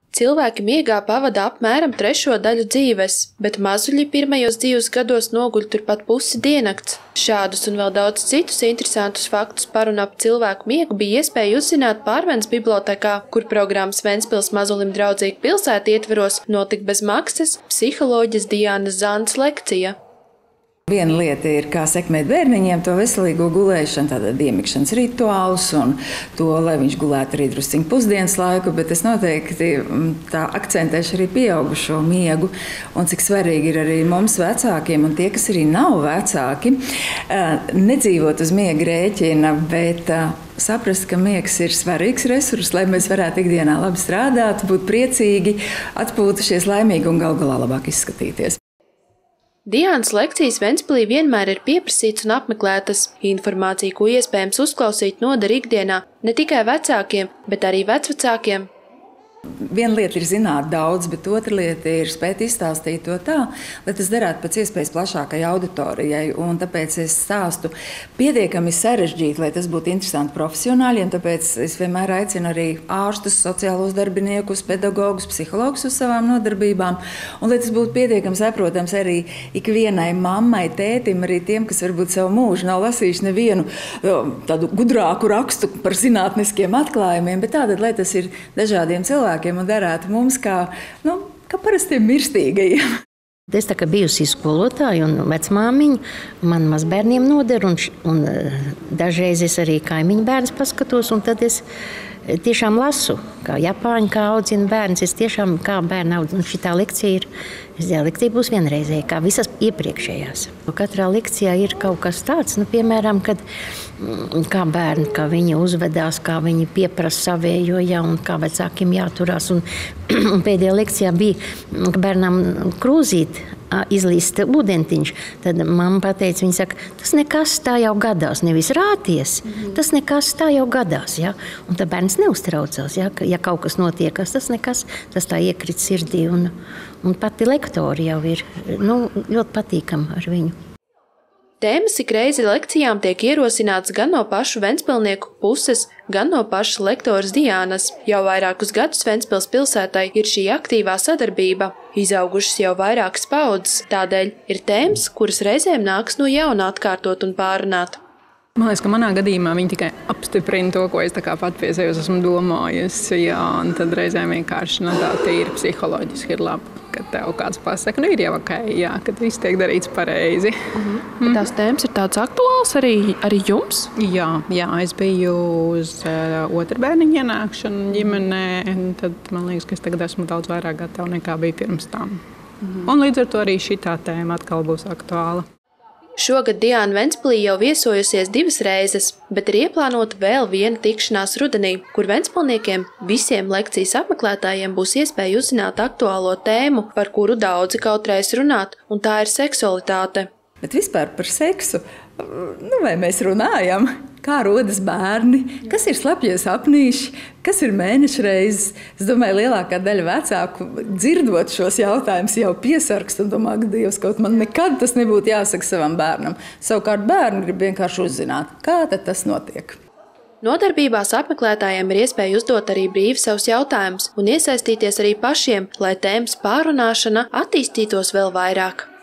Cilvēki miegā pavada apmēram trešo daļu dzīves, bet mazuļi pirmajos dzīves gados noguļ turpat pusi diennakts. Šādus un vēl daudz citus interesantus faktus par un ap cilvēku miegu bija iespēja uzzināt Pārventas bibliotēkā, kur programmas Ventspils mazulim draudzīga pilsēta ietveros notika bez maksas psiholoģes Diānas Zantes lekcija. Viena lieta ir, kā sekmēt bērniņiem to veselīgo gulēšanu, tātad iemikšanas rituālus un to, lai viņš gulētu arī drusciņu pusdienas laiku, bet es noteikti tā akcentēšu arī pieaugušo miegu un cik svarīgi ir arī mums vecākiem un tie, kas arī nav vecāki, nedzīvot uz miega rēķina, bet saprast, ka miegs ir svarīgs resurs, lai mēs varētu ikdienā labi strādāt, būt priecīgi, atpūtušies, laimīgi un galu galā labāk izskatīties. Diānas lekcijas Ventspilī vienmēr ir pieprasītas un apmeklētas. Informācija, ko iespējams uzklausīt, noder ikdienā ne tikai vecākiem, bet arī vecvecākiem. Viena lieta ir zināt daudz, bet otra lieta ir spēt izstāstīt to tā, lai tas derētu pēc iespējas plašākai auditorijai. Un tāpēc es stāstu pietiekami sarežģīti, lai tas būtu interesanti profesionāļiem. Tāpēc es vienmēr aicinu arī ārstus, sociālos darbiniekus, pedagogus, psihologus uz savām nodarbībām. Un lai tas būtu pietiekami saprotams arī ikvienai mammai, tētim, arī tiem, kas varbūt savu mūžu nav lasījuši nevienu tādu gudrāku rakstu par zinātniskiem atklājumiem, bet tātad, lai tas ir dažādiem cilvēkiem un derētu mums kā parastiem mirstīgajiem. Es tā kā bijusi skolotāja un vecmāmiņa, man mazbērniem noder, un dažreiz es arī kaimiņu bērns paskatos, un tad es tiešām lasu, kā Japāņi, kā audzina bērns, es tiešām kā bērnu audzinu, un šitā lekcija ir, lekcija būs vienreizēja, kā visas iepriekšējās. Katrā lekcijā ir kaut kas tāds, piemēram, kad kā bērni, kā viņi uzvedās, kā viņi pieprasa savējo, un kā vecākiem jāturās. Un pēdējā lekcijā bija bērnam krūzīt, izlīst ūdentiņš. Tad mamma pateica, viņa saka, tas nekas tā jau gadās, nevis rāties, tas nekas tā jau gadās. Ja? Un tad bērns neuztraucās, ja kaut kas notiekas, tas nekas, tas tā iekrit sirdī. Un pati lektori jau ir ļoti patīkami ar viņu. Tēmas ik reizi lekcijām tiek ierosināts gan no pašu ventspilnieku puses, gan no pašas lektoras Diānas. Jau vairākus gadus Ventspils pilsētai ir šī aktīvā sadarbība. Izaugušas jau vairākas paudzes, tādēļ ir tēmas, kuras reizēm nāks no jauna atkārtot un pārunāt. Man liekas, ka manā gadījumā viņi tikai apstiprina to, ko es pat pie sevis esmu domājusi. Jā, un tad reizēm vienkārši tā tīri psiholoģiski ir labi, kad tev kāds pasaka, ir jau ok, jā, kad viss tiek darīts pareizi. Bet tās tēmas ir tāds aktuāls arī jums? Jā, es biju uz otru bērniņu ienākšanu ģimenē, un tad man liekas, ka es tagad esmu daudz vairāk gatava nekā bija pirms tam. Un līdz ar to arī šitā tēma atkal būs aktuāla. Šogad Diāna Ventspilī jau viesojusies 2 reizes, bet ir ieplānota vēl viena tikšanās rudenī, kur ventspilniekiem, visiem lekcijas apmeklētājiem būs iespēja uzzināt aktuālo tēmu, par kuru daudzi kautrējas runāt, un tā ir seksualitāte. Bet vispār par seksu, vai mēs runājam? Kā rodas bērni, kas ir slepjie sapnīši, kas ir mēnešreizes. Es domāju, lielākā daļa vecāku dzirdot šos jautājumus jau piesargst un domā, ka Dievs, kaut man nekad tas nebūtu jāsaka savam bērnam. Savukārt bērni grib vienkārši uzzināt, kā tad tas notiek. Nodarbībās apmeklētājiem ir iespēja uzdot arī brīvi savus jautājumus un iesaistīties arī pašiem, lai tēmas pārunāšana attīstītos vēl vairāk.